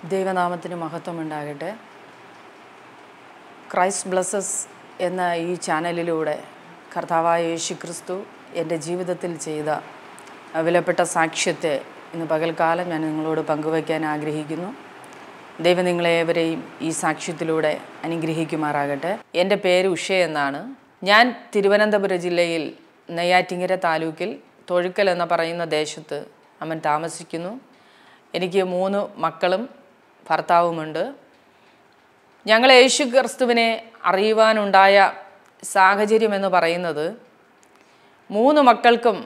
ദൈവനാമത്തിന് മഹത്വമുണ്ടാകട്ടെ. Christ blesses എന്ന ഈ ചാനലിലൂടെ കർത്താവായ യേശുക്രിസ്തു എൻ്റെ ജീവിതത്തിൽ ചെയ്ത വിലപ്പെട്ട സാക്ഷ്യത്തെ ഇന്ന് പകൽക്കാലം ഞാൻ നിങ്ങളോട് പങ്കുവയ്ക്കാൻ ആഗ്രഹിക്കുന്നു. ദൈവം നിങ്ങളേവരെയും ഈ സാക്ഷ്യത്തിലൂടെ അനുഗ്രഹിക്കുമാറാകട്ടെ. എൻ്റെ പേര് ഉഷ എന്നാണ്. ഞാൻ തിരുവനന്തപുരം ജില്ലയിൽ നെയ്യാറ്റിങ്കര താലൂക്കിൽ തൊഴുക്കൽ എന്ന് പറയുന്ന ദേശത്ത് താമസിക്കുന്നു. എനിക്ക് 3 മക്കളും ഭർത്താവുമുണ്ട്. ഞങ്ങൾ യേശു ക്രിസ്തുവിനെ അറിയുവാനുണ്ടായ സാഹചര്യം എന്ന് പറയുന്നത് 3 മക്കൾക്കും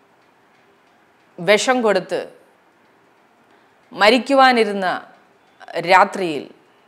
വിഷം കൊടുത്ത് മരിക്കുവാനിരുന്ന രാത്രിയിൽ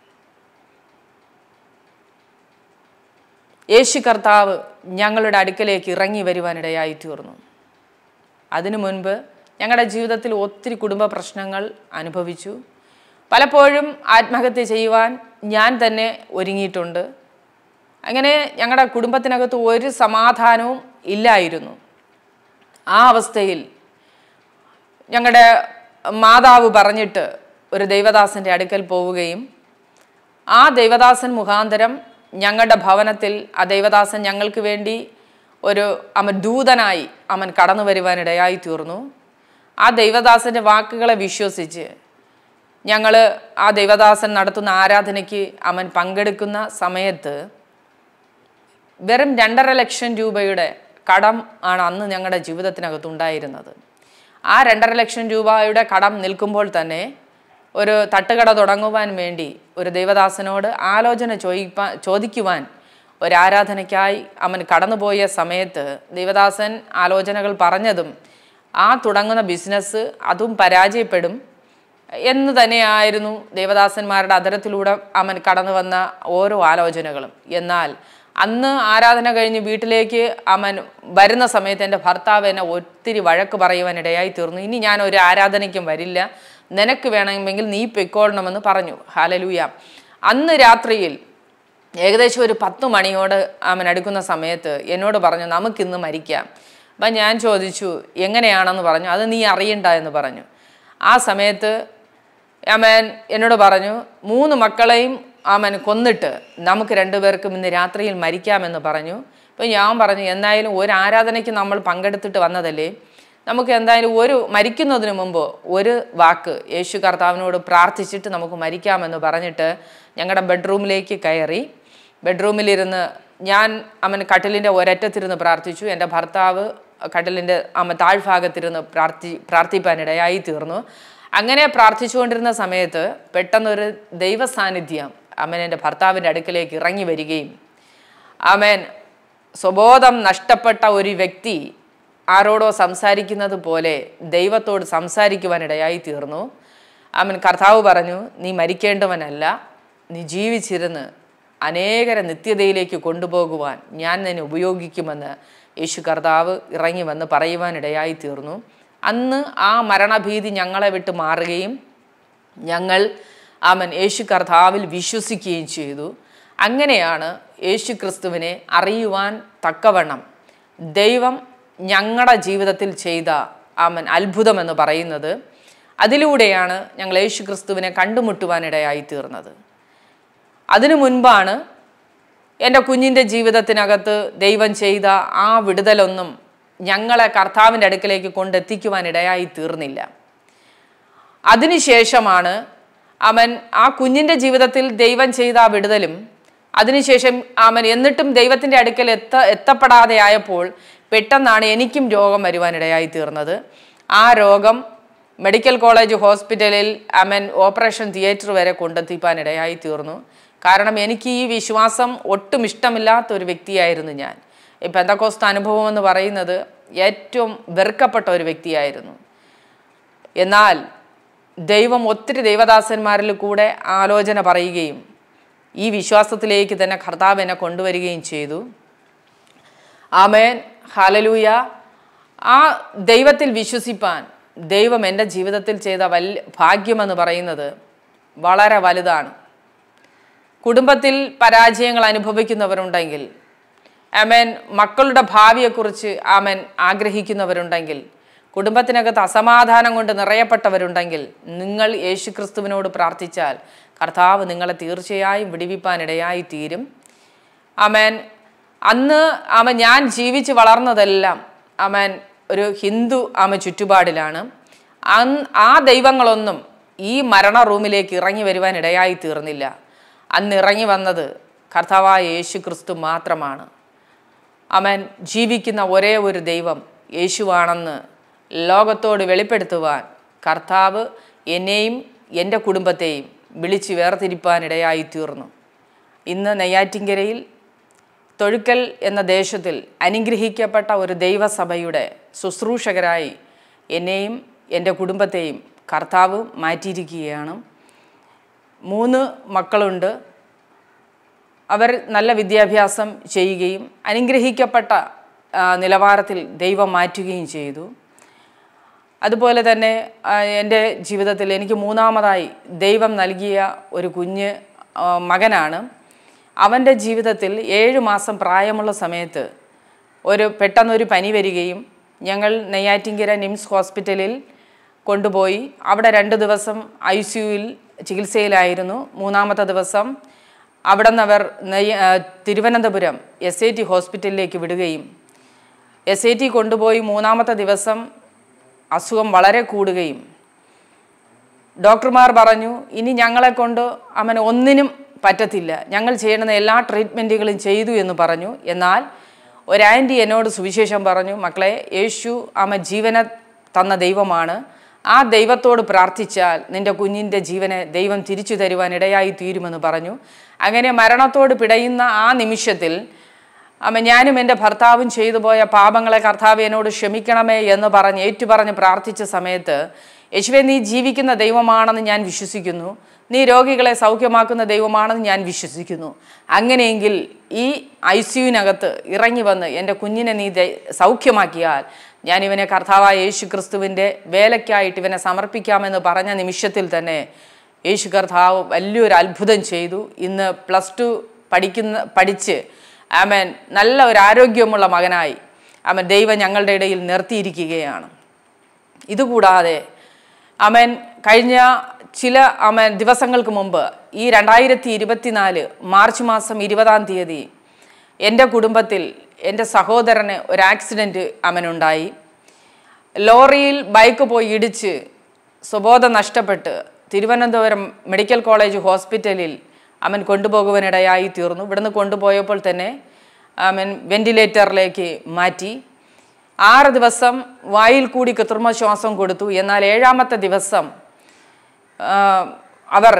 യേശു കർത്താവ് ഞങ്ങളുടെ അടുക്കലേക്ക് ഇറങ്ങി വരുവാനിടയായി തീർന്നു. അതിനു മുൻപ് ഞങ്ങളുടെ ജീവിതത്തിൽ ഒത്തിരി കുടുംബ പ്രശ്നങ്ങൾ അനുഭവിച്ചു. പലപ്പോഴും ആത്മഹത്യ ചെയ്യുവാൻ ഞാൻ തന്നെ ഒരുങ്ങിയിട്ടുണ്ട്. അങ്ങനെ ഞങ്ങളുടെ കുടുംബത്തിനകത്ത് ഒരു സമാധാനവും ഇല്ലായിരുന്നു. ആ അവസ്ഥയിൽ ഞങ്ങളുടെ മാതാവ് പറഞ്ഞിട്ട് ഒരു ദൈവദാസൻ്റെ അടുക്കൽ പോവുകയും ആ ദൈവദാസൻ മുഖാന്തരം ഞങ്ങളുടെ ഭവനത്തിൽ ആ ദൈവദാസൻ ഞങ്ങൾക്ക് വേണ്ടി ഒരു ദൂതനായി കടന്നു വരുവാനിടയായി തീർന്നു. ആ ദൈവദാസൻ്റെ വാക്കുകളെ വിശ്വസിച്ച് ഞങ്ങൾ ആ ദൈവദാസൻ നടത്തുന്ന ആരാധനയ്ക്ക് പങ്കെടുക്കുന്ന സമയത്ത് വെറും 2.5 ലക്ഷം രൂപയുടെ കടം ആണ് അന്ന് ഞങ്ങളുടെ ജീവിതത്തിനകത്തുണ്ടായിരുന്നത്. ആ 2.5 ലക്ഷം രൂപയുടെ കടം നിൽക്കുമ്പോൾ തന്നെ ഒരു തട്ടുകട തുടങ്ങുവാൻ വേണ്ടി ഒരു ദൈവദാസനോട് ആലോചന ചോദിക്കുവാൻ ഒരു ആരാധനയ്ക്കായി കടന്നുപോയ സമയത്ത് ദൈവദാസൻ ആലോചനകൾ പറഞ്ഞതും ആ തുടങ്ങുന്ന ബിസിനസ് അതും പരാജയപ്പെടും എന്ന് തന്നെയായിരുന്നു ദേവദാസന്മാരുടെ അധരത്തിലൂടെ കടന്നു വന്ന ഓരോ ആലോചനകളും. എന്നാൽ അന്ന് ആരാധന കഴിഞ്ഞ് വീട്ടിലേക്ക് വരുന്ന സമയത്ത് എൻ്റെ ഭർത്താവ് എന്നെ ഒത്തിരി വഴക്ക് പറയുവാനിടയായി തീർന്നു. ഇനി ഞാൻ ഒരു ആരാധനയ്ക്കും വരില്ല, നിനക്ക് വേണമെങ്കിൽ നീ പൊയ്ക്കൊള്ളണമെന്ന് പറഞ്ഞു. ഹല്ലേലൂയ. അന്ന് രാത്രിയിൽ ഏകദേശം ഒരു 10 മണിയോട് അടുക്കുന്ന സമയത്ത് എന്നോട് പറഞ്ഞു, നമുക്കിന്ന് മരിക്കാം. അപ്പം ഞാൻ ചോദിച്ചു എങ്ങനെയാണെന്ന് പറഞ്ഞു. അത് നീ അറിയണ്ട എന്ന് പറഞ്ഞു. ആ സമയത്ത് എന്നോട് പറഞ്ഞു, 3 മക്കളെയും കൊന്നിട്ട് നമുക്ക് 2 പേർക്കും ഇന്ന് രാത്രിയിൽ മരിക്കാമെന്ന് പറഞ്ഞു. അപ്പോൾ ഞാൻ പറഞ്ഞു, എന്തായാലും ഒരു ആരാധനയ്ക്ക് നമ്മൾ പങ്കെടുത്തിട്ട് വന്നതല്ലേ, നമുക്ക് എന്തായാലും മരിക്കുന്നതിന് മുമ്പ് ഒരു വാക്ക് യേശു കർത്താവിനോട് പ്രാർത്ഥിച്ചിട്ട് നമുക്ക് മരിക്കാമെന്ന് പറഞ്ഞിട്ട് ഞങ്ങളുടെ ബെഡ്റൂമിലേക്ക് കയറി. ബെഡ്റൂമിലിരുന്ന് ഞാൻ കട്ടിലിൻ്റെ ഒരറ്റത്തിരുന്ന് പ്രാർത്ഥിച്ചു. എൻ്റെ ഭർത്താവ് കട്ടിലിൻ്റെ താഴ്ഭാഗത്തിരുന്ന് പ്രാർത്ഥിപ്പാനിടയായി തീർന്നു. അങ്ങനെ പ്രാർത്ഥിച്ചുകൊണ്ടിരുന്ന സമയത്ത് പെട്ടെന്നൊരു ദൈവ സാന്നിധ്യം എൻ്റെ ഭർത്താവിൻ്റെ അടുക്കലേക്ക് ഇറങ്ങി വരികയും സ്വബോധം നഷ്ടപ്പെട്ട ഒരു വ്യക്തി ആരോടോ സംസാരിക്കുന്നത് പോലെ ദൈവത്തോട് സംസാരിക്കുവാനിടയായി തീർന്നു. കർത്താവ് പറഞ്ഞു, നീ മരിക്കേണ്ടവനല്ല, നീ ജീവിച്ചിരുന്ന് അനേകരെ നിത്യതയിലേക്ക് കൊണ്ടുപോകുവാൻ ഞാൻ നിന്നെ ഉപയോഗിക്കുമെന്ന് യേശു കർത്താവ് ഇറങ്ങി വന്ന് പറയുവാനിടയായി തീർന്നു. അന്ന് ആ മരണഭീതി ഞങ്ങളെ വിട്ട് മാറുകയും ഞങ്ങൾ യേശു കർത്താവിൽ വിശ്വസിക്കുകയും ചെയ്തു. അങ്ങനെയാണ് യേശു ക്രിസ്തുവിനെ അറിയുവാൻ തക്കവണ്ണം ദൈവം ഞങ്ങളുടെ ജീവിതത്തിൽ ചെയ്ത അത്ഭുതമെന്ന് പറയുന്നത്. അതിലൂടെയാണ് ഞങ്ങൾ യേശു ക്രിസ്തുവിനെ കണ്ടുമുട്ടുവാനിടയായി തീർന്നത്. അതിനു മുൻപാണ് എൻ്റെ കുഞ്ഞിൻ്റെ ജീവിതത്തിനകത്ത് ദൈവം ചെയ്ത ആ വിടുതലൊന്നും ഞങ്ങളെ കർത്താവിൻ്റെ അടുക്കലേക്ക് കൊണ്ടെത്തിക്കുവാനിടയായി തീർന്നില്ല. അതിനുശേഷമാണ് ആ കുഞ്ഞിൻ്റെ ജീവിതത്തിൽ ദൈവം ചെയ്ത ആ വിടുതലും അതിനുശേഷം എന്നിട്ടും ദൈവത്തിൻ്റെ അടുക്കൽ എത്തപ്പെടാതെ ആയപ്പോൾ പെട്ടെന്നാണ് എനിക്കും രോഗം വരുവാനിടയായി തീർന്നത്. ആ രോഗം മെഡിക്കൽ കോളേജ് ഹോസ്പിറ്റലിൽ ഓപ്പറേഷൻ തിയേറ്റർ വരെ കൊണ്ടെത്തിപ്പാനിടയായി തീർന്നു. കാരണം എനിക്ക് ഈ വിശ്വാസം ഒട്ടും ഇഷ്ടമില്ലാത്ത ഒരു വ്യക്തിയായിരുന്നു ഞാൻ. ഈ പെന്തക്കോസ്ത് അനുഭവം എന്ന് പറയുന്നത് ഏറ്റവും വെറുക്കപ്പെട്ട ഒരു വ്യക്തിയായിരുന്നു. എന്നാൽ ദൈവം ഒത്തിരി ദൈവദാസന്മാരിൽ കൂടെ ആലോചന പറയുകയും ഈ വിശ്വാസത്തിലേക്ക് തന്നെ കർത്താവ് എന്നെ കൊണ്ടുവരികയും ചെയ്തു. Amen, hallelujah. ആ ദൈവത്തിൽ വിശ്വസിപ്പാൻ ദൈവം എൻ്റെ ജീവിതത്തിൽ ചെയ്ത ഭാഗ്യമെന്ന് പറയുന്നത് വളരെ വലുതാണ്. കുടുംബത്തിൽ പരാജയങ്ങൾ അനുഭവിക്കുന്നവരുണ്ടെങ്കിൽ, മക്കളുടെ ഭാവിയെക്കുറിച്ച് ആഗ്രഹിക്കുന്നവരുണ്ടെങ്കിൽ, കുടുംബത്തിനകത്ത് അസമാധാനം കൊണ്ട് നിറയപ്പെട്ടവരുണ്ടെങ്കിൽ നിങ്ങൾ യേശുക്രിസ്തുവിനോട് പ്രാർത്ഥിച്ചാൽ കർത്താവ് നിങ്ങളെ തീർച്ചയായും വിടുവിപ്പാനിടയായി തീരും. ആമേൻ. അന്ന് ഞാൻ ജീവിച്ച് വളർന്നതെല്ലാം ഒരു ഹിന്ദു ചുറ്റുപാടിലാണ്. ആ ദൈവങ്ങളൊന്നും ഈ മരണ റൂമിലേക്ക് ഇറങ്ങി വരുവാൻ ഇടയായി തീർന്നില്ല. അന്ന് ഇറങ്ങി വന്നത് കർത്താവായ യേശു ക്രിസ്തു മാത്രമാണ്. ജീവിക്കുന്ന ഒരേ ഒരു ദൈവം യേശുവാണെന്ന് ലോകത്തോട് വെളിപ്പെടുത്തുവാൻ കർത്താവ് എന്നെയും എൻ്റെ കുടുംബത്തെയും വിളിച്ച് വേർതിരിപ്പാനിടയായി തീർന്നു. ഇന്ന് നെയ്യാറ്റിൻകരയിൽ തൊഴുക്കൽ എന്ന ദേശത്തിൽ അനുഗ്രഹിക്കപ്പെട്ട ഒരു ദൈവസഭയുടെ ശുശ്രൂഷകരായി എന്നെയും എൻ്റെ കുടുംബത്തെയും കർത്താവ് മാറ്റിയിരിക്കുകയാണ്. 3 മക്കളുണ്ട്. അവർ നല്ല വിദ്യാഭ്യാസം ചെയ്യുകയും അനുഗ്രഹിക്കപ്പെട്ട നിലവാരത്തിൽ ദൈവം മാറ്റുകയും ചെയ്തു. അതുപോലെ തന്നെ എൻ്റെ ജീവിതത്തിൽ എനിക്ക് 3ാമതായി ദൈവം നൽകിയ ഒരു കുഞ്ഞ് മകനാണ്. അവൻ്റെ ജീവിതത്തിൽ 7 മാസം പ്രായമുള്ള സമയത്ത് പെട്ടെന്നൊരു പനി വരികയും ഞങ്ങൾ നെയ്യാറ്റിൻകര നിംസ് ഹോസ്പിറ്റലിൽ കൊണ്ടുപോയി. അവിടെ 2 ദിവസം ICUവിൽ ചികിത്സയിലായിരുന്നു. 3ാമത്തെ ദിവസം അവിടെ നിന്ന് അവർ തിരുവനന്തപുരം SAT ഹോസ്പിറ്റലിലേക്ക് വിടുകയും SAT കൊണ്ടുപോയി 3ാമത്തെ ദിവസം അസുഖം വളരെ കൂടുകയും ഡോക്ടർമാർ പറഞ്ഞു, ഇനി ഞങ്ങളെ കൊണ്ട് ഒന്നിനും പറ്റത്തില്ല, ഞങ്ങൾ ചെയ്യുന്ന എല്ലാ ട്രീറ്റ്മെൻറ്റുകളും ചെയ്തു എന്ന് പറഞ്ഞു. എന്നാൽ ഒരു ആൻറ്റി എന്നോട് സുവിശേഷം പറഞ്ഞു, മക്കളെ, യേശു ജീവനെ തന്ന ദൈവമാണ്. ആ ദൈവത്തോട് പ്രാർത്ഥിച്ചാൽ നിൻ്റെ കുഞ്ഞിൻ്റെ ജീവനെ ദൈവം തിരിച്ചു തരുവാൻ ഇടയായി തീരുമെന്ന് പറഞ്ഞു. അങ്ങനെ മരണത്തോട് പിടയുന്ന ആ നിമിഷത്തിൽ ഞാനും എൻ്റെ ഭർത്താവും ചെയ്തു പോയ പാപങ്ങളെ കർത്താവ് എന്നോട് ക്ഷമിക്കണമേ എന്ന് ഏറ്റുപറഞ്ഞ് പ്രാർത്ഥിച്ച സമയത്ത്, യേശുവേ, നീ ജീവിക്കുന്ന ദൈവമാണെന്ന് ഞാൻ വിശ്വസിക്കുന്നു, നീ രോഗികളെ സൗഖ്യമാക്കുന്ന ദൈവമാണെന്ന് ഞാൻ വിശ്വസിക്കുന്നു. അങ്ങനെയെങ്കിൽ ഈ ICUവിനകത്ത് ഇറങ്ങി വന്ന് എൻ്റെ കുഞ്ഞിനെ നീ സൗഖ്യമാക്കിയാൽ ഞാൻ ഇവനെ കർത്താവായ യേശു ക്രിസ്തുവിൻ്റെ വേലയ്ക്കായിട്ട് ഇവനെ സമർപ്പിക്കാമെന്ന് പറഞ്ഞ നിമിഷത്തിൽ തന്നെ യേശു കർത്താവ് വലിയൊരു അത്ഭുതം ചെയ്തു. ഇന്ന് +2 പഠിച്ച് നല്ല ഒരു ആരോഗ്യമുള്ള മകനായി ദൈവം ഞങ്ങളുടെ ഇടയിൽ നിർത്തിയിരിക്കുകയാണ്. ഇതുകൂടാതെ കഴിഞ്ഞ ചില ദിവസങ്ങൾക്ക് മുമ്പ് ഈ 2024 മാർച്ച് മാസം 20-ാം തീയതി എൻ്റെ കുടുംബത്തിൽ എൻ്റെ സഹോദരന് ഒരു ആക്സിഡൻറ്റ് ഉണ്ടായി. ലോറിയിൽ ബൈക്ക് പോയി ഇടിച്ച് സ്വബോധം നഷ്ടപ്പെട്ട് തിരുവനന്തപുരം മെഡിക്കൽ കോളേജ് ഹോസ്പിറ്റലിൽ കൊണ്ടുപോകുവാനിടയായി തീർന്നു. ഇവിടുന്ന് കൊണ്ടുപോയപ്പോൾ തന്നെ വെന്റിലേറ്ററിലേക്ക് മാറ്റി. 6 ദിവസം വായിൽ കൂടി കൃത്രിമ ശ്വാസം കൊടുത്തു. എന്നാൽ 7ാമത്തെ ദിവസം അവർ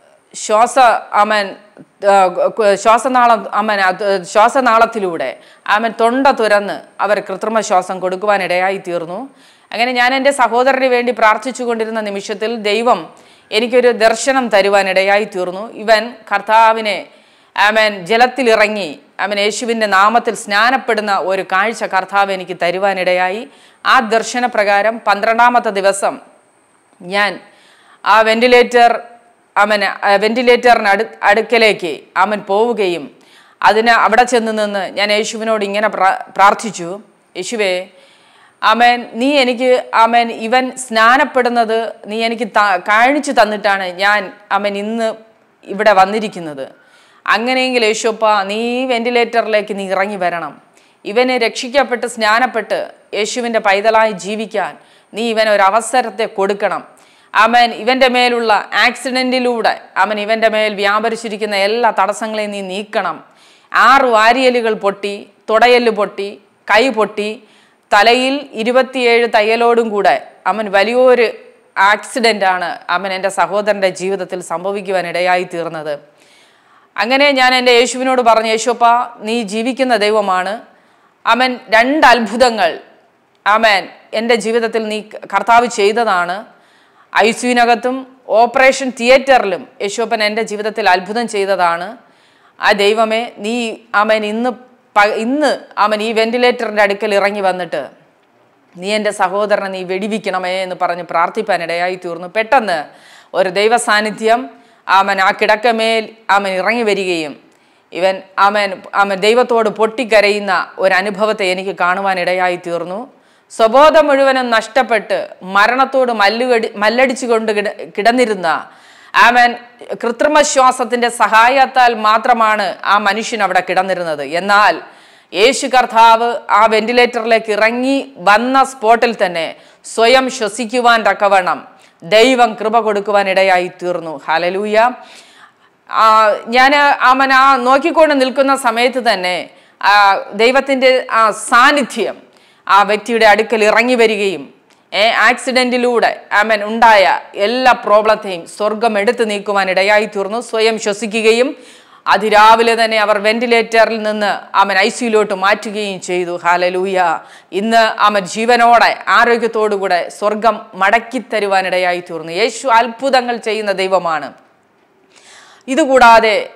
ശ്വാസനാളത്തിലൂടെ തൊണ്ട തുറന്ന് അവർ കൃത്രിമ ശ്വാസം കൊടുക്കുവാനിടയായി തീർന്നു. അങ്ങനെ ഞാൻ എൻ്റെ സഹോദരന് വേണ്ടി പ്രാർത്ഥിച്ചു കൊണ്ടിരുന്ന നിമിഷത്തിൽ ദൈവം എനിക്കൊരു ദർശനം തരുവാനിടയായി തീർന്നു. ഇവൻ കർത്താവിനെ ജലത്തിലിറങ്ങി യേശുവിൻ്റെ നാമത്തിൽ സ്നാനപ്പെടുന്ന ഒരു കാഴ്ച കർത്താവ് എനിക്ക് തരുവാനിടയായി. ആ ദർശനപ്രകാരം 12ാമത്തെ ദിവസം ഞാൻ ആ വെന്റിലേറ്ററിന് അടുക്കലേക്ക് പോവുകയും അവിടെ ചെന്ന് നിന്ന് ഞാൻ യേശുവിനോട് ഇങ്ങനെ പ്രാർത്ഥിച്ചു, യേശുവേ, നീ എനിക്ക് ഇവൻ സ്നാനപ്പെടുന്നത് നീ എനിക്ക് കാണിച്ചു തന്നിട്ടാണ് ഞാൻ ഇന്ന് ഇവിടെ വന്നിരിക്കുന്നത്. അങ്ങനെയെങ്കിൽ യേശുപ്പ, നീ വെന്റിലേറ്ററിലേക്ക് നീ ഇറങ്ങി വരണം. ഇവനെ രക്ഷിക്കപ്പെട്ട് സ്നാനപ്പെട്ട് യേശുവിൻ്റെ പൈതലായി ജീവിക്കാൻ നീ ഇവനൊരു അവസരത്തെ കൊടുക്കണം. ഇവൻ്റെ മേലുള്ള ആക്സിഡൻറ്റിലൂടെ ഇവൻ്റെ മേൽ വ്യാപരിച്ചിരിക്കുന്ന എല്ലാ തടസ്സങ്ങളെയും നീ നീക്കണം. 6 വാരിയലുകൾ പൊട്ടി, തുടയല് പൊട്ടി, കൈ പൊട്ടി, തലയിൽ 27 തയ്യലോടും കൂടെ വലിയൊരു ആക്സിഡൻ്റാണ് എൻ്റെ സഹോദരൻ്റെ ജീവിതത്തിൽ സംഭവിക്കുവാനിടയായി തീർന്നത്. അങ്ങനെ ഞാൻ എൻ്റെ യേശുവിനോട് പറഞ്ഞു, യേശുപ്പ, നീ ജീവിക്കുന്ന ദൈവമാണ്. 2 അത്ഭുതങ്ങൾ എൻ്റെ ജീവിതത്തിൽ നീ കർത്താവ് ചെയ്തതാണ്. ICUവിനകത്തും ഓപ്പറേഷൻ തിയേറ്ററിലും യേശുപ്പൻ എൻ്റെ ജീവിതത്തിൽ അത്ഭുതം ചെയ്തതാണ്. ആ ദൈവമേ, നീ ഇന്ന് ഈ വെന്റിലേറ്ററിൻ്റെ അടുക്കൽ ഇറങ്ങി വന്നിട്ട് നീ എൻ്റെ സഹോദരനെ നീ വെടിവിക്കണമേ എന്ന് പറഞ്ഞ് പ്രാർത്ഥിപ്പാനിടയായി തീർന്നു. പെട്ടെന്ന് ഒരു ദൈവ സാന്നിധ്യം ആ കിടക്കമേൽ ഇറങ്ങി വരികയും ഇവൻ ദൈവത്തോട് പൊട്ടിക്കരയുന്ന ഒരു അനുഭവത്തെ എനിക്ക് കാണുവാനിടയായി തീർന്നു. സ്വബോധം മുഴുവനും നഷ്ടപ്പെട്ട് മരണത്തോട് മല്ലടിച്ചുകൊണ്ട് കിടന്നിരുന്ന ആമേൻ കൃത്രിമ ശ്വാസത്തിന്റെ സഹായത്താൽ മാത്രമാണ് ആ മനുഷ്യൻ അവിടെ കിടന്നിരുന്നത്. എന്നാൽ യേശു കർത്താവ് ആ വെന്റിലേറ്ററിലേക്ക് ഇറങ്ങി വന്ന സ്പോട്ടിൽ തന്നെ സ്വയം ശ്വസിക്കുവാൻ തക്കവണ്ണം ദൈവം കൃപ കൊടുക്കുവാൻ ഇടയായി തീർന്നു. ഹല്ലേലൂയ. ഞാൻ നോക്കിക്കൊണ്ട് നിൽക്കുന്ന സമയത്ത് തന്നെ ദൈവത്തിൻ്റെ ആ സാന്നിധ്യം ആ വ്യക്തിയുടെ അടുക്കൽ ഇറങ്ങി വരികയും ആക്സിഡന്റിലൂടെ ഉണ്ടായ എല്ലാ പ്രോബ്ലത്തെയും സ്വർഗം എടുത്തു നീക്കുവാൻ ഇടയായി തീർന്നു. സ്വയം ശ്വസിക്കുകയും അതിരാവിലെ തന്നെ അവർ വെന്റിലേറ്ററിൽ നിന്ന് ICUലോട്ട് മാറ്റുകയും ചെയ്തു. ഹല്ലേലൂയ. ഇന്ന് ജീവനോടെ ആരോഗ്യത്തോടുകൂടെ സ്വർഗം മടക്കി തരുവാനിടയായി തീർന്നു. യേശു അത്ഭുതങ്ങൾ ചെയ്യുന്ന ദൈവമാണ്. ഇതുകൂടാതെ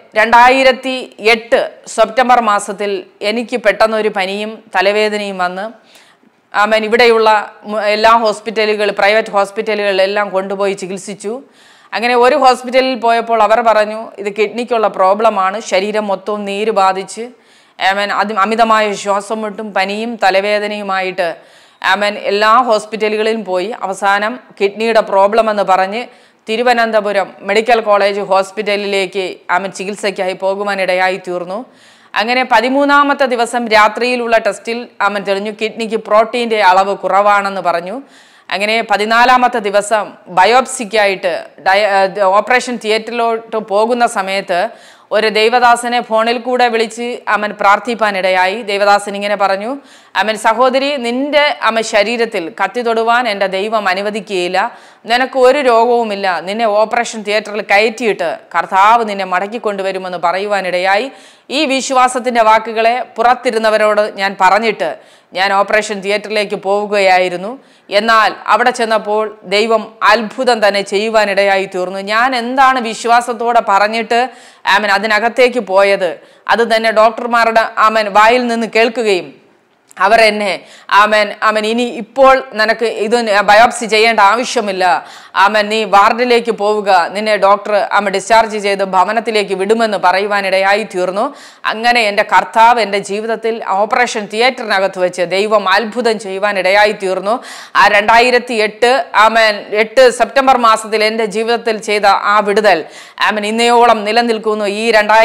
2008 സെപ്റ്റംബർ മാസത്തിൽ എനിക്ക് പെട്ടെന്നൊരു പനിയും തലവേദനയും വന്ന് ഇവിടെയുള്ള എല്ലാ പ്രൈവറ്റ് ഹോസ്പിറ്റലുകളിലെല്ലാം കൊണ്ടുപോയി ചികിത്സിച്ചു. അങ്ങനെ ഒരു ഹോസ്പിറ്റലിൽ പോയപ്പോൾ അവർ പറഞ്ഞു, ഇത് കിഡ്നിക്കുള്ള പ്രോബ്ലമാണ്, ശരീരം മൊത്തവും നീര് ബാധിച്ച് അമിതമായ ശ്വാസം മുട്ടും പനിയും തലവേദനയുമായിട്ട് എല്ലാ ഹോസ്പിറ്റലുകളിലും പോയി അവസാനം കിഡ്നിയുടെ പ്രോബ്ലം എന്ന് പറഞ്ഞ് തിരുവനന്തപുരം മെഡിക്കൽ കോളേജ് ഹോസ്പിറ്റലിലേക്ക് ചികിത്സയ്ക്കായി പോകുവാനിടയായി തീർന്നു. അങ്ങനെ 13ാമത്തെ ദിവസം രാത്രിയിലുള്ള ടെസ്റ്റിൽ തെളിഞ്ഞു കിഡ്നിക്ക് പ്രോട്ടീൻ്റെ അളവ് കുറവാണെന്ന് പറഞ്ഞു. അങ്ങനെ 14ാമത്തെ ദിവസം ബയോപ്സിക്കായിട്ട് ഓപ്പറേഷൻ തിയേറ്ററിലോട്ട് പോകുന്ന സമയത്ത് ഒരു ദൈവദാസനെ ഫോണിൽ കൂടെ വിളിച്ച് പ്രാർത്ഥിപ്പാനിടയായി. ദേവദാസൻ ഇങ്ങനെ പറഞ്ഞു, സഹോദരി, നിന്റെ ശരീരത്തിൽ കത്തി തൊടുവാൻ എൻ്റെ ദൈവം അനുവദിക്കുകയില്ല, നിനക്ക് ഒരു രോഗവുമില്ല, നിന്നെ ഓപ്പറേഷൻ തിയേറ്ററിൽ കയറ്റിയിട്ട് കർത്താവ് നിന്നെ മടക്കിക്കൊണ്ടുവരുമെന്ന് പറയുവാനിടയായി. ഈ വിശ്വാസത്തിൻ്റെ വാക്കുകളെ പുറത്തിരുന്നവരോട് ഞാൻ പറഞ്ഞിട്ട് ഞാൻ ഓപ്പറേഷൻ തിയേറ്ററിലേക്ക് പോവുകയായിരുന്നു. എന്നാൽ അവിടെ ചെന്നപ്പോൾ ദൈവം അത്ഭുതം തന്നെ ചെയ്യുവാനിടയായി തീർന്നു. ഞാൻ എന്താണ് വിശ്വാസത്തോടെ പറഞ്ഞിട്ട് അതിനകത്തേക്ക് പോയത്, അത് തന്നെ ഡോക്ടർമാരുടെ വായിൽ നിന്ന് കേൾക്കുകയും അവർ എന്നെ ഇനി ഇപ്പോൾ നിനക്ക് ഇത് ബയോപ്സി ചെയ്യേണ്ട ആവശ്യമില്ല, നീ വാർഡിലേക്ക് പോവുക, നിന്നെ ഡോക്ടർ ഡിസ്ചാർജ് ചെയ്ത് ഭവനത്തിലേക്ക് വിടുമെന്ന് പറയുവാനിടയായി തീർന്നു. അങ്ങനെ എൻ്റെ കർത്താവ് എൻ്റെ ജീവിതത്തിൽ ഓപ്പറേഷൻ തിയേറ്ററിനകത്ത് വെച്ച് ദൈവം അത്ഭുതം ചെയ്യുവാനിടയായി തീർന്നു. ആ 2008 സെപ്റ്റംബർ മാസത്തിൽ എൻ്റെ ജീവിതത്തിൽ ചെയ്ത ആ വിടുതൽ ഇന്നയോളം നിലനിൽക്കുന്നു. ഈ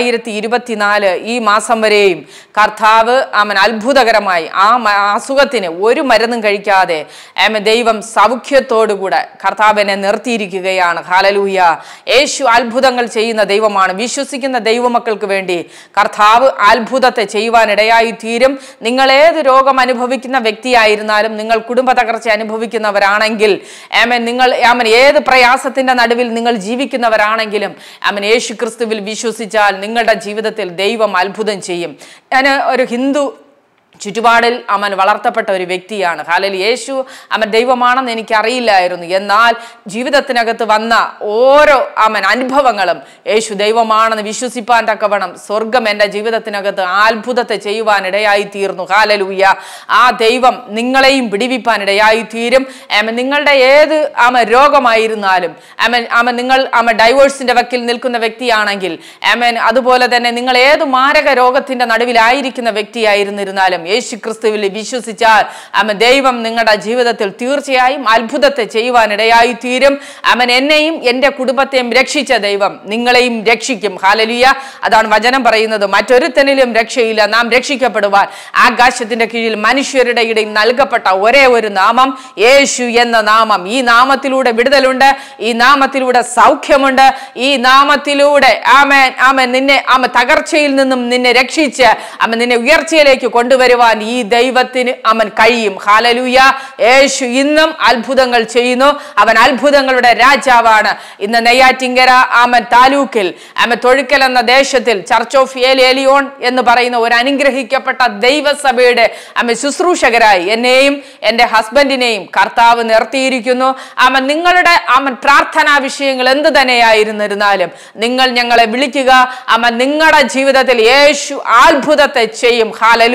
2024 ഈ മാസം വരെയും കർത്താവ് അത്ഭുതകരമായി ആ അസുഖത്തിന് ഒരു മരുന്നും കഴിക്കാതെ ദൈവം സൗഖ്യത്തോടുകൂടെ കർത്താവിനെ നിർത്തിയിരിക്കുകയാണ്. ഹല്ലേലൂയ. യേശു അത്ഭുതങ്ങൾ ചെയ്യുന്ന ദൈവമാണ്. വിശ്വസിക്കുന്ന ദൈവമക്കൾക്ക് വേണ്ടി കർത്താവ് അത്ഭുതത്തെ ചെയ്യുവാനിടയായി തീരും. നിങ്ങൾ ഏത് രോഗം അനുഭവിക്കുന്ന വ്യക്തിയായിരുന്നാലും, നിങ്ങൾ കുടുംബ തകർച്ച അനുഭവിക്കുന്നവരാണെങ്കിൽ, നിങ്ങൾ ഏത് പ്രയാസത്തിന്റെ നടുവിൽ നിങ്ങൾ ജീവിക്കുന്നവരാണെങ്കിലും യേശു ക്രിസ്തുവിൽ വിശ്വസിച്ചാൽ നിങ്ങളുടെ ജീവിതത്തിൽ ദൈവം അത്ഭുതം ചെയ്യും. ഞാൻ ഒരു ഹിന്ദു ചുറ്റുപാടിൽ വളർത്തപ്പെട്ട ഒരു വ്യക്തിയാണ്. ഹല്ലേലൂയ. യേശു ദൈവമാണെന്ന് എനിക്കറിയില്ലായിരുന്നു. എന്നാൽ ജീവിതത്തിനകത്ത് വന്ന ഓരോ അനുഭവങ്ങളും യേശു ദൈവമാണെന്ന് വിശ്വസിപ്പാൻ തക്കവണ്ണം സ്വർഗം എൻ്റെ ജീവിതത്തിനകത്ത് അത്ഭുതത്തെ ചെയ്യുവാനിടയായി തീർന്നു. ഹല്ലേലൂയ. ആ ദൈവം നിങ്ങളെയും വിടിവിപ്പാനിടയായി തീരും. നിങ്ങളുടെ ഏത് രോഗമായിരുന്നാലും, നിങ്ങൾ ഡൈവോഴ്സിന്റെ വക്കിൽ നിൽക്കുന്ന വ്യക്തിയാണെങ്കിൽ, അതുപോലെ തന്നെ നിങ്ങൾ ഏത് മാരക രോഗത്തിന്റെ നടുവിലായിരിക്കുന്ന വ്യക്തിയായിരുന്നിരുന്നാലും യേശു ക്രിസ്തുവിൽ വിശ്വസിച്ചാൽ ദൈവം നിങ്ങളുടെ ജീവിതത്തിൽ തീർച്ചയായും അത്ഭുതത്തെ ചെയ്യുവാനിടയായി തീരും. എന്നെയും എൻ്റെ കുടുംബത്തെയും രക്ഷിച്ച ദൈവം നിങ്ങളെയും രക്ഷിക്കും. ഹല്ലേലൂയ. അതാണ് വചനം പറയുന്നത്, മറ്റൊരുത്തനിലും രക്ഷയില്ല, നാം രക്ഷിക്കപ്പെടുവാൻ ആകാശത്തിന്റെ കീഴിൽ മനുഷ്യരുടെ ഇടയിൽ നൽകപ്പെട്ട ഒരേ ഒരു നാമം യേശു എന്ന നാമം. ഈ നാമത്തിലൂടെ വിടുതലുണ്ട്, ഈ നാമത്തിലൂടെ സൗഖ്യമുണ്ട്, ഈ നാമത്തിലൂടെ നിന്നെ തകർച്ചയിൽ നിന്നും നിന്നെ രക്ഷിച്ച് നിന്നെ ഉയർച്ചയിലേക്ക് കൊണ്ടുവരുവാൻ ഈ ദൈവത്തിന് കഴിയും. ഹല്ലേലൂയ. യേശു ഇന്നും അത്ഭുതങ്ങൾ ചെയ്യുന്നു. അവൻ അത്ഭുതങ്ങളുടെ രാജാവാണ്. ഇന്ന് നെയ്യാറ്റിങ്കര താലൂക്കിൽ തൊഴുക്കൽ എന്ന ദേശത്തിൽ ചർച്ച് ഓഫ് ഏലിയോൺ എന്ന് പറയുന്ന ഒരു അനുഗ്രഹിക്കപ്പെട്ട ദൈവസഭയുടെ ശുശ്രൂഷകരായി എന്നെയും എൻ്റെ ഹസ്ബൻഡിനെയും കർത്താവ് നിർത്തിയിരിക്കുന്നു. നിങ്ങളുടെ പ്രാർത്ഥനാ വിഷയങ്ങൾ എന്ത് തന്നെയായിരുന്നിരുന്നാലും നിങ്ങൾ ഞങ്ങളെ വിളിക്കുക. നിങ്ങളുടെ ജീവിതത്തിൽ യേശു അത്ഭുതത്തെ ചെയ്യും. ഹല്ലേലൂയ.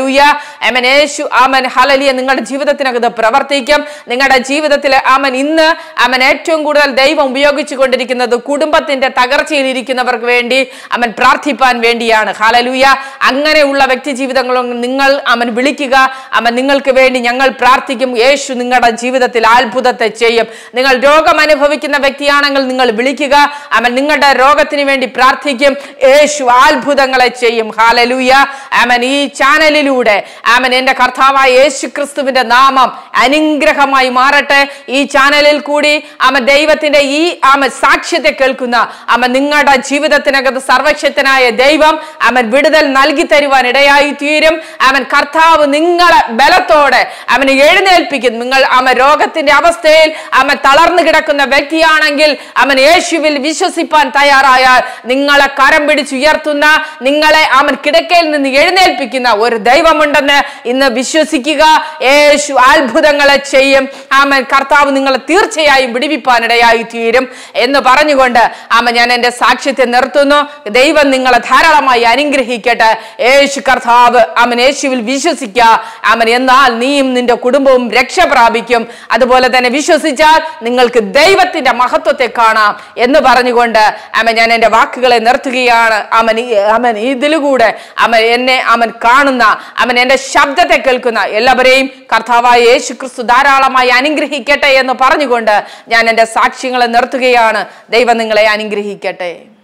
ആമേൻ. യേശു ആമേൻ ഹല്ലേലൂയ നിങ്ങളുടെ ജീവിതത്തിനകത്ത് പ്രവർത്തിക്കും. നിങ്ങളുടെ ജീവിതത്തിൽ ആമേൻ ഇന്ന് ആമേൻ ഏറ്റവും കൂടുതൽ ദൈവം ഉപയോഗിച്ചു കൊണ്ടിരിക്കുന്നത് കുടുംബത്തിന്റെ തകർച്ചയിൽ ഇരിക്കുന്നവർക്ക് വേണ്ടി ആമേൻ പ്രാർത്ഥിപ്പാൻ വേണ്ടിയാണ്. ഹല്ലേലൂയ. അങ്ങനെയുള്ള വ്യക്തി ജീവിതങ്ങളും നിങ്ങൾ ആമേൻ വിളിക്കുക. ആമേൻ നിങ്ങൾക്ക് വേണ്ടി ഞങ്ങൾ പ്രാർത്ഥിക്കും. യേശു നിങ്ങളുടെ ജീവിതത്തിൽ അത്ഭുതത്തെ ചെയ്യും. നിങ്ങൾ രോഗം അനുഭവിക്കുന്ന വ്യക്തിയാണെങ്കിൽ നിങ്ങൾ വിളിക്കുക. ആമേൻ നിങ്ങളുടെ രോഗത്തിന് വേണ്ടി പ്രാർത്ഥിക്കും. യേശു അത്ഭുതങ്ങളെ ചെയ്യും. ഹല്ലേലൂയ. ആമേൻ ഈ ചാനലിലൂടെ ആമേൻ എൻ്റെ കർത്താവായ യേശു ക്രിസ്തുവിന്റെ നാമം അനുഗ്രഹമായി മാറട്ടെ. ഈ ചാനലിൽ കൂടി ആമേൻ ദൈവത്തിന്റെ ഈ ആമേൻ സാക്ഷ്യത്തെ കേൾക്കുന്ന ആമേൻ നിങ്ങളുടെ ജീവിതത്തിനകത്ത് സർവശക്തനായ ദൈവം ആമേൻ വിടുതൽ നൽകി തരുവാൻ ഇടയായി തീരും. ആമേൻ കർത്താവ് നിങ്ങളെ ബലത്തോടെ ആമേൻ എഴുന്നേൽപ്പിക്കും. നിങ്ങൾ ആമേൻ രോഗത്തിന്റെ അവസ്ഥയിൽ ആമേൻ തളർന്നു കിടക്കുന്ന വ്യക്തിയാണെങ്കിൽ ആമേൻ യേശുവിൽ വിശ്വസിപ്പാൻ തയ്യാറായാൽ നിങ്ങളെ കരം പിടിച്ചുയർത്തുന്ന, നിങ്ങളെ ആമേൻ കിടക്കയിൽ നിന്ന് എഴുന്നേൽപ്പിക്കുന്ന ഒരു ദൈവമുണ്ടെന്ന് ഇന്ന് വിശ്വസിക്കുക. യേശു അത്ഭുതങ്ങളെ ചെയ്യും. ആമേൻ കർത്താവ് നിങ്ങളെ തീർച്ചയായും വിടുവിപ്പാനിടയായി തീരും എന്ന് പറഞ്ഞുകൊണ്ട് ആമേൻ ഞാൻ എൻ്റെ സാക്ഷ്യത്തെ നിർത്തുന്നു. ദൈവം നിങ്ങളെ ധാരാളമായി അനുഗ്രഹിക്കട്ടെ. യേശു കർത്താവ് ആമേൻ യേശുവിൽ വിശ്വസിക്കുക. ആമേൻ എന്നാൽ നീയും നിന്റെ കുടുംബവും രക്ഷ പ്രാപിക്കും. അതുപോലെ തന്നെ വിശ്വസിച്ചാൽ നിങ്ങൾക്ക് ദൈവത്തിന്റെ മഹത്വത്തെ കാണാം എന്ന് പറഞ്ഞുകൊണ്ട് ആമേൻ ഞാൻ എൻ്റെ വാക്കുകളെ നിർത്തുകയാണ്. ആമേൻ ഇതിലൂടെ ആമേൻ എന്നെ ആമേൻ കാണുന്ന ആമേൻ എൻ്റെ ശബ്ദത്തെ കേൾക്കുന്ന എല്ലാവരെയും കർത്താവായ യേശു ക്രിസ്തു ധാരാളമായി അനുഗ്രഹിക്കട്ടെ എന്ന് പറഞ്ഞുകൊണ്ട് ഞാൻ എൻ്റെ സാക്ഷ്യങ്ങളെ നിർത്തുകയാണ്. ദൈവം നിങ്ങളെ അനുഗ്രഹിക്കട്ടെ.